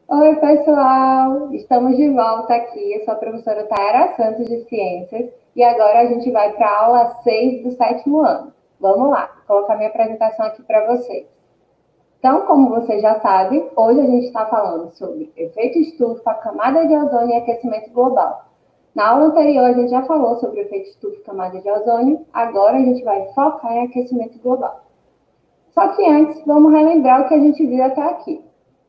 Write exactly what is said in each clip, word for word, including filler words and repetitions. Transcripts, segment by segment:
Oi, pessoal! Estamos de volta aqui. Eu sou a professora Tayara Santos, de Ciências, e agora a gente vai para a aula seis do sétimo ano. Vamos lá, vou colocar minha apresentação aqui para vocês. Então, como você já sabe, hoje a gente está falando sobre efeito estufa, camada de ozônio e aquecimento global. Na aula anterior, a gente já falou sobre efeito estufa e camada de ozônio, agora a gente vai focar em aquecimento global. Só que antes, vamos relembrar o que a gente viu até aqui.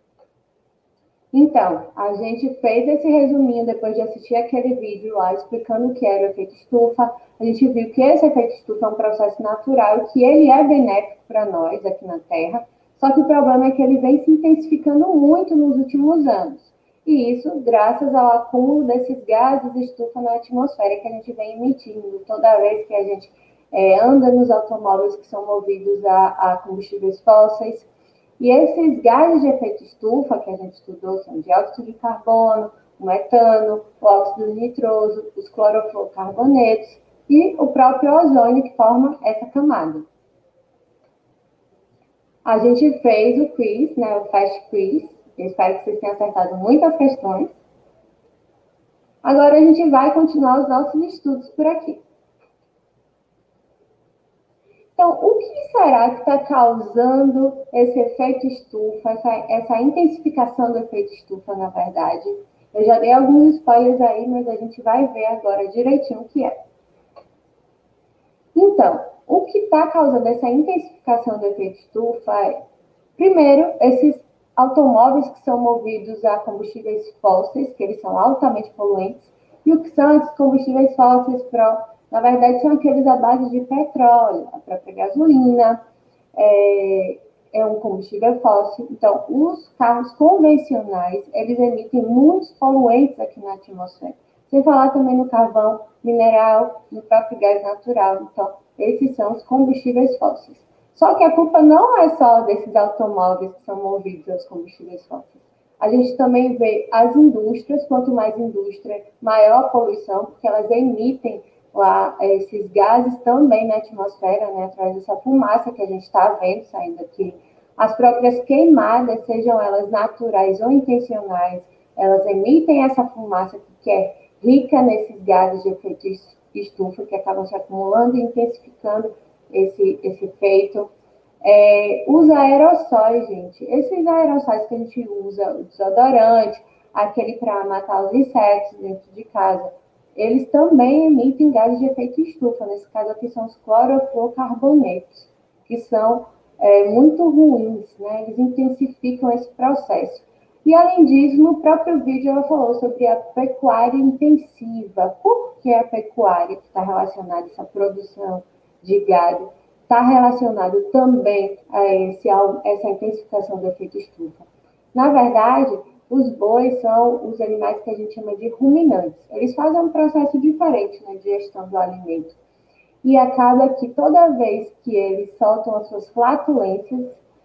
Então, a gente fez esse resuminho depois de assistir aquele vídeo lá explicando o que era o efeito estufa. A gente viu que esse efeito estufa é um processo natural e que ele é benéfico para nós aqui na Terra, só que o problema é que ele vem se intensificando muito nos últimos anos. E isso graças ao acúmulo desses gases de estufa na atmosfera que a gente vem emitindo toda vez que a gente é, anda nos automóveis que são movidos a, a combustíveis fósseis. E esses gases de efeito estufa que a gente estudou são dióxido de carbono, o metano, o óxido nitroso, os clorofluorcarbonetos e o próprio ozônio que forma essa camada. A gente fez o quiz, né, o Fast Quiz. Eu espero que vocês tenham acertado muitas questões. Agora a gente vai continuar os nossos estudos por aqui. Então, o que será que está causando esse efeito estufa, essa, essa intensificação do efeito estufa, na verdade? Eu já dei alguns spoilers aí, mas a gente vai ver agora direitinho o que é. Então, o que está causando essa intensificação do efeito estufa é, primeiro, esses automóveis que são movidos a combustíveis fósseis, que eles são altamente poluentes, e o que são esses combustíveis fósseis para Na verdade, são aqueles à base de petróleo, a própria gasolina, é, é um combustível fóssil. Então, os carros convencionais, eles emitem muitos poluentes aqui na atmosfera. Sem falar também no carvão mineral, no próprio gás natural. Então, esses são os combustíveis fósseis. Só que a culpa não é só desses automóveis que são movidos aos combustíveis fósseis. A gente também vê as indústrias, quanto mais indústria, maior a poluição, porque elas emitem lá esses gases também na atmosfera, né, através dessa fumaça que a gente está vendo saindo aqui. As próprias queimadas, sejam elas naturais ou intencionais, elas emitem essa fumaça que é rica nesses gases de efeito estufa, que acabam se acumulando e intensificando esse, esse efeito. É, os aerossóis, gente, esses aerossóis que a gente usa, o desodorante, aquele para matar os insetos dentro de casa, eles também emitem gases de efeito estufa. Nesse caso aqui são os clorofluorcarbonetos, que são é, muito ruins, né? Eles intensificam esse processo. E, além disso, no próprio vídeo ela falou sobre a pecuária intensiva. Por que a pecuária, que está relacionada a essa produção de gado, está relacionado também a esse, essa intensificação do efeito estufa? Na verdade, os bois são os animais que a gente chama de ruminantes. Eles fazem um processo diferente na digestão do alimento. E acaba que toda vez que eles soltam as suas flatulências,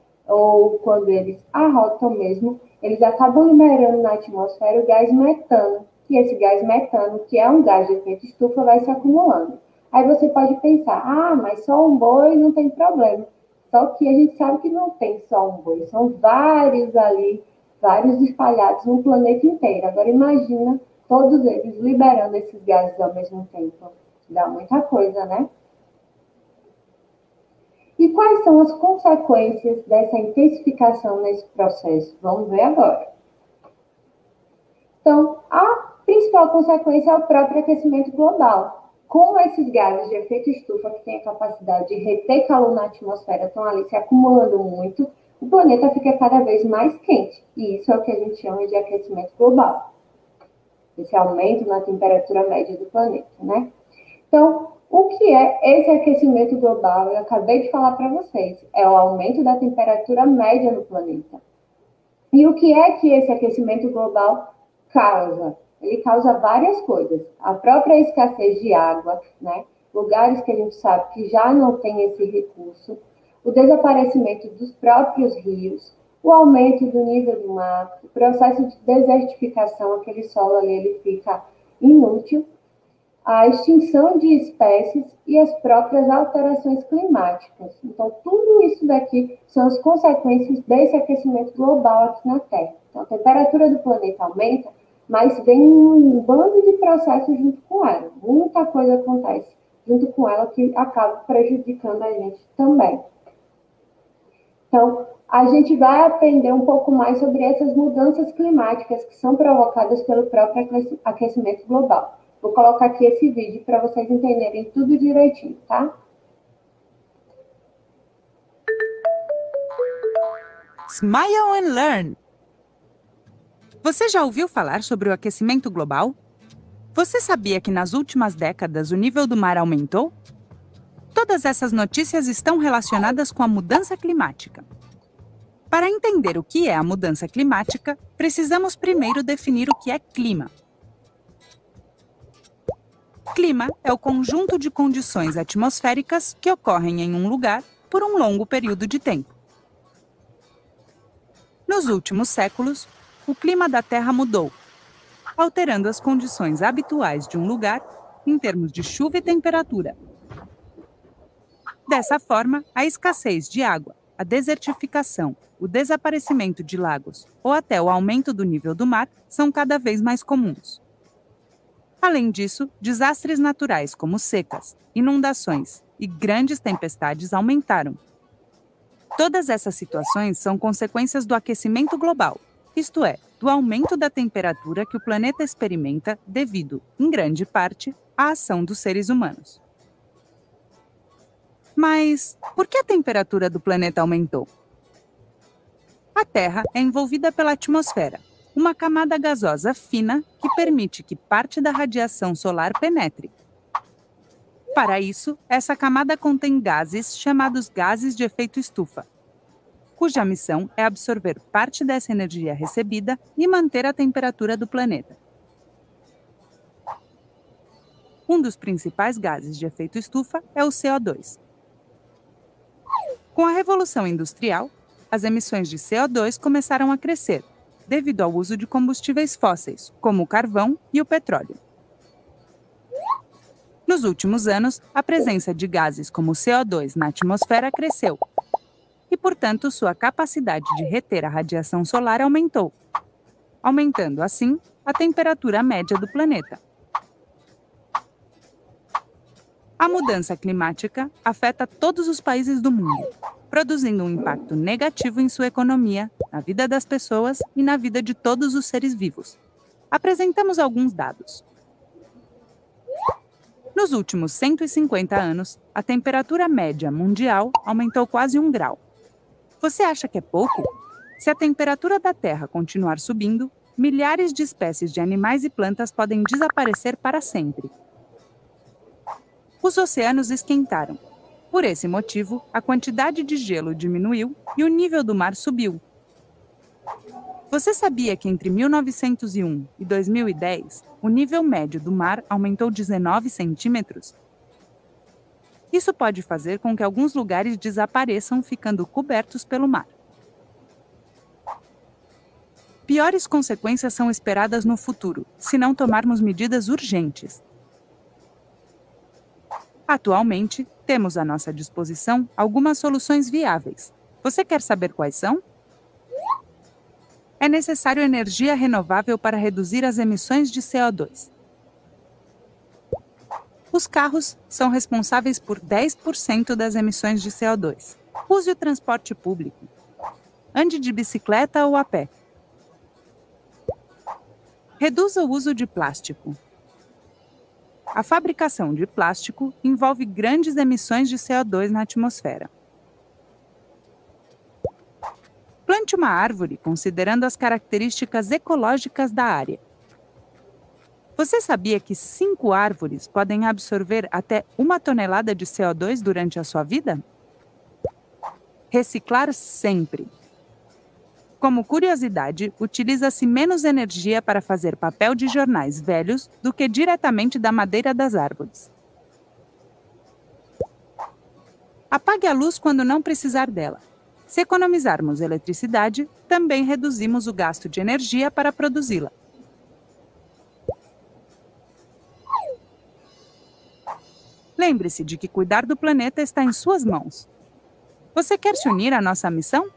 ou quando eles arrotam mesmo, eles acabam liberando na atmosfera o gás metano. E esse gás metano, que é um gás de efeito estufa, vai se acumulando. Aí você pode pensar, ah, mas só um boi não tem problema. Só que a gente sabe que não tem só um boi, são vários ali, vários espalhados no planeta inteiro. Agora imagina todos eles liberando esses gases ao mesmo tempo. Dá muita coisa, né? E quais são as consequências dessa intensificação nesse processo? Vamos ver agora. Então, a principal consequência é o próprio aquecimento global. Com esses gases de efeito estufa, que têm a capacidade de reter calor na atmosfera, estão ali se acumulando muito, o planeta fica cada vez mais quente. E isso é o que a gente chama de aquecimento global. Esse aumento na temperatura média do planeta, né? Então, o que é esse aquecimento global? Eu acabei de falar para vocês. É o aumento da temperatura média no planeta. E o que é que esse aquecimento global causa? Ele causa várias coisas. A própria escassez de água, né? Lugares que a gente sabe que já não tem esse recurso, o desaparecimento dos próprios rios, o aumento do nível do mar, o processo de desertificação, aquele solo ali ele fica inútil. a extinção de espécies e as próprias alterações climáticas. Então, tudo isso daqui são as consequências desse aquecimento global aqui na Terra. Então, a temperatura do planeta aumenta, mas vem um bando de processos junto com ela. Muita coisa acontece junto com ela que acaba prejudicando a gente também. Então, a gente vai aprender um pouco mais sobre essas mudanças climáticas que são provocadas pelo próprio aquecimento global. Vou colocar aqui esse vídeo para vocês entenderem tudo direitinho, tá? Smile and Learn! Você já ouviu falar sobre o aquecimento global? Você sabia que nas últimas décadas o nível do mar aumentou? Todas essas notícias estão relacionadas com a mudança climática. Para entender o que é a mudança climática, precisamos primeiro definir o que é clima. Clima é o conjunto de condições atmosféricas que ocorrem em um lugar por um longo período de tempo. Nos últimos séculos, o clima da Terra mudou, alterando as condições habituais de um lugar em termos de chuva e temperatura. Dessa forma, a escassez de água, a desertificação, o desaparecimento de lagos ou até o aumento do nível do mar são cada vez mais comuns. Além disso, desastres naturais como secas, inundações e grandes tempestades aumentaram. Todas essas situações são consequências do aquecimento global, isto é, do aumento da temperatura que o planeta experimenta devido, em grande parte, à ação dos seres humanos. Mas por que a temperatura do planeta aumentou? A Terra é envolvida pela atmosfera, uma camada gasosa fina que permite que parte da radiação solar penetre. Para isso, essa camada contém gases chamados gases de efeito estufa, cuja missão é absorver parte dessa energia recebida e manter a temperatura do planeta. Um dos principais gases de efeito estufa é o C O dois. Com a Revolução Industrial, as emissões de C O dois começaram a crescer, devido ao uso de combustíveis fósseis, como o carvão e o petróleo. Nos últimos anos, a presença de gases como o C O dois na atmosfera cresceu, e, portanto, sua capacidade de reter a radiação solar aumentou, aumentando, assim, a temperatura média do planeta. A mudança climática afeta todos os países do mundo, produzindo um impacto negativo em sua economia, na vida das pessoas e na vida de todos os seres vivos. Apresentamos alguns dados. Nos últimos cento e cinquenta anos, a temperatura média mundial aumentou quase um grau. Você acha que é pouco? Se a temperatura da Terra continuar subindo, milhares de espécies de animais e plantas podem desaparecer para sempre. Os oceanos esquentaram. Por esse motivo, a quantidade de gelo diminuiu e o nível do mar subiu. Você sabia que entre mil novecentos e um e dois mil e dez, o nível médio do mar aumentou dezenove centímetros? Isso pode fazer com que alguns lugares desapareçam, ficando cobertos pelo mar. Piores consequências são esperadas no futuro, se não tomarmos medidas urgentes. Atualmente, temos à nossa disposição algumas soluções viáveis. Você quer saber quais são? É necessário energia renovável para reduzir as emissões de C O dois. Os carros são responsáveis por dez por cento das emissões de C O dois. Use o transporte público. Ande de bicicleta ou a pé. Reduza o uso de plástico. A fabricação de plástico envolve grandes emissões de C O dois na atmosfera. Plante uma árvore considerando as características ecológicas da área. Você sabia que cinco árvores podem absorver até uma tonelada de C O dois durante a sua vida? Reciclar sempre. Como curiosidade, utiliza-se menos energia para fazer papel de jornais velhos do que diretamente da madeira das árvores. Apague a luz quando não precisar dela. Se economizarmos eletricidade, também reduzimos o gasto de energia para produzi-la. Lembre-se de que cuidar do planeta está em suas mãos. Você quer se unir à nossa missão?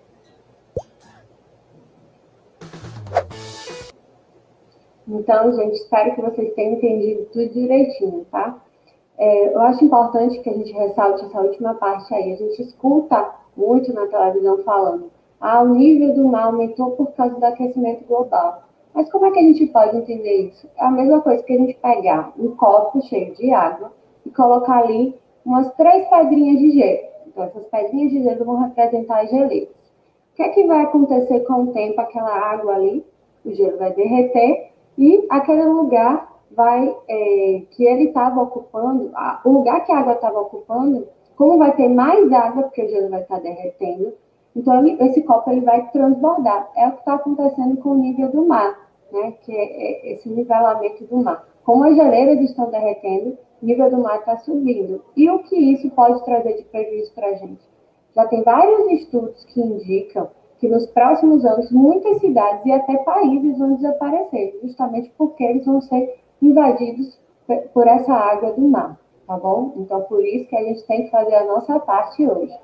Então, gente, espero que vocês tenham entendido tudo direitinho, tá? É, eu acho importante que a gente ressalte essa última parte aí. A gente escuta muito na televisão falando, ah, o nível do mar aumentou por causa do aquecimento global. Mas como é que a gente pode entender isso? É a mesma coisa que a gente pegar um copo cheio de água e colocar ali umas três pedrinhas de gelo. Então, essas pedrinhas de gelo vão representar as geleiras. O que é que vai acontecer com o tempo? Aquela água ali, o gelo vai derreter e aquele lugar vai, é, que ele estava ocupando, a, o lugar que a água estava ocupando, como vai ter mais água, porque o gelo vai estar derretendo, então ele, esse copo ele vai transbordar. É o que está acontecendo com o nível do mar, né? Que é, é esse nivelamento do mar. Como as geleiras estão derretendo, o nível do mar está subindo. E o que isso pode trazer de prejuízo para a gente? Já tem vários estudos que indicam que nos próximos anos muitas cidades e até países vão desaparecer, justamente porque eles vão ser invadidos por essa água do mar, tá bom? Então, por isso que a gente tem que fazer a nossa parte hoje.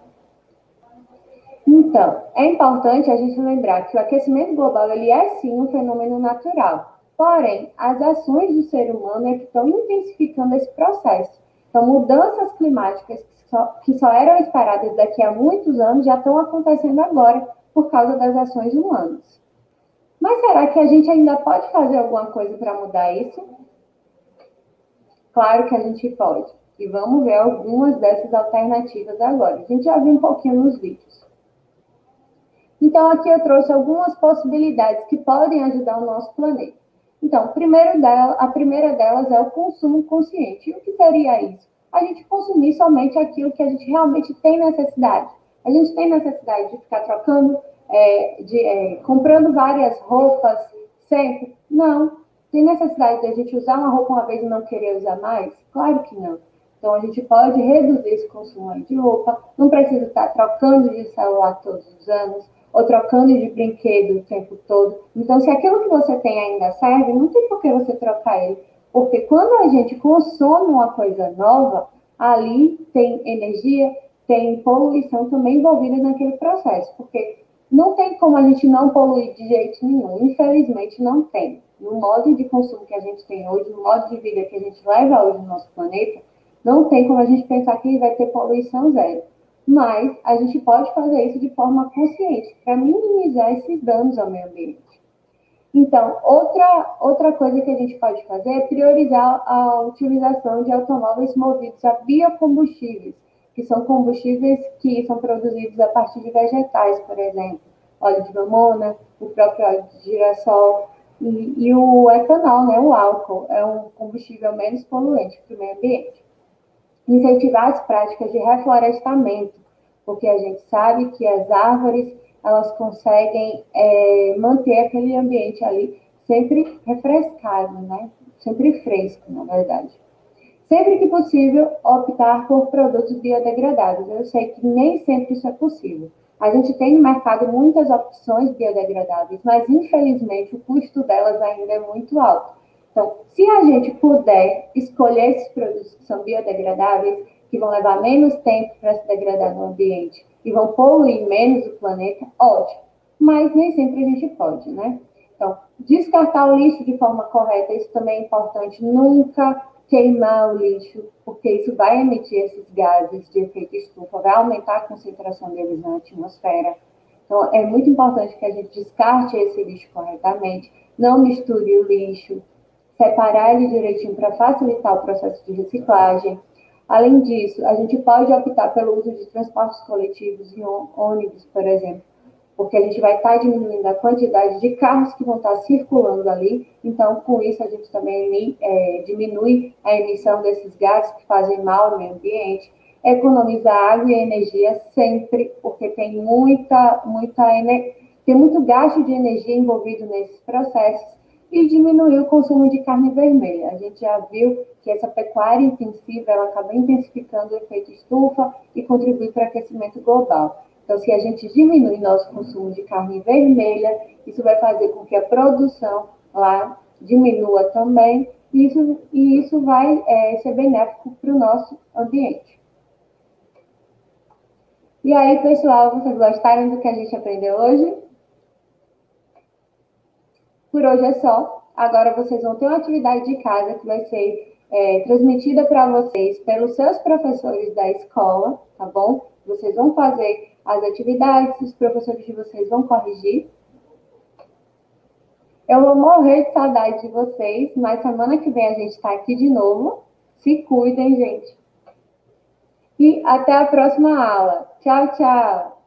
Então, é importante a gente lembrar que o aquecimento global ele é sim um fenômeno natural, porém, as ações do ser humano é que estão intensificando esse processo. Então, mudanças climáticas que só, que só eram esperadas daqui a muitos anos já estão acontecendo agora por causa das ações humanas. Mas será que a gente ainda pode fazer alguma coisa para mudar isso? Claro que a gente pode. E vamos ver algumas dessas alternativas agora. A gente já viu um pouquinho nos vídeos. Então, aqui eu trouxe algumas possibilidades que podem ajudar o nosso planeta. Então, primeiro dela, a primeira delas é o consumo consciente. E o que seria isso? A gente consumir somente aquilo que a gente realmente tem necessidade. A gente tem necessidade de ficar trocando, é, de, é, comprando várias roupas sempre? Não. Tem necessidade de a gente usar uma roupa uma vez e não querer usar mais? Claro que não. Então, a gente pode reduzir esse consumo de roupa, não precisa estar trocando de celular todos os anos, ou trocando de brinquedo o tempo todo. Então, se aquilo que você tem ainda serve, não tem por que você trocar ele. Porque quando a gente consome uma coisa nova, ali tem energia, tem poluição também envolvida naquele processo. Porque não tem como a gente não poluir de jeito nenhum. Infelizmente, não tem. No modo de consumo que a gente tem hoje, no modo de vida que a gente leva hoje no nosso planeta, não tem como a gente pensar que vai ter poluição zero. Mas a gente pode fazer isso de forma consciente, para minimizar esses danos ao meio ambiente. Então, outra, outra coisa que a gente pode fazer é priorizar a utilização de automóveis movidos a biocombustíveis, que são combustíveis que são produzidos a partir de vegetais, por exemplo, óleo de mamona, o próprio óleo de girassol e, e o etanol, né, o álcool, é um combustível menos poluente para o meio ambiente. Incentivar as práticas de reflorestamento, porque a gente sabe que as árvores elas conseguem é, manter aquele ambiente ali sempre refrescado, né? Sempre fresco, na verdade. Sempre que possível, optar por produtos biodegradáveis. Eu sei que nem sempre isso é possível. A gente tem no mercado muitas opções biodegradáveis, mas infelizmente o custo delas ainda é muito alto. Então, se a gente puder escolher esses produtos que são biodegradáveis, que vão levar menos tempo para se degradar no ambiente e vão poluir menos o planeta, ótimo. Mas nem sempre a gente pode, né? Então, descartar o lixo de forma correta, isso também é importante. Nunca queimar o lixo, porque isso vai emitir esses gases de efeito estufa, vai aumentar a concentração deles na atmosfera. Então, é muito importante que a gente descarte esse lixo corretamente, não misture o lixo, separar ele direitinho para facilitar o processo de reciclagem. Além disso, a gente pode optar pelo uso de transportes coletivos e ônibus, por exemplo, porque a gente vai estar diminuindo a quantidade de carros que vão estar circulando ali, então, com isso, a gente também é, diminui a emissão desses gases que fazem mal ao meio ambiente, economizar água e energia sempre, porque tem muita, muita tem muito gasto de energia envolvido nesses processos, e diminuir o consumo de carne vermelha. A gente já viu que essa pecuária intensiva ela acaba intensificando o efeito estufa e contribui para o aquecimento global. Então, se a gente diminui nosso consumo de carne vermelha, isso vai fazer com que a produção lá diminua também Isso, e isso vai é, ser benéfico para o nosso ambiente. E aí, pessoal, vocês gostaram do que a gente aprendeu hoje? Por hoje é só. Agora vocês vão ter uma atividade de casa que vai ser é, transmitida para vocês pelos seus professores da escola, tá bom? Vocês vão fazer as atividades, os professores de vocês vão corrigir. Eu vou morrer de saudade de vocês, mas semana que vem a gente está aqui de novo. Se cuidem, gente. E até a próxima aula. Tchau, tchau!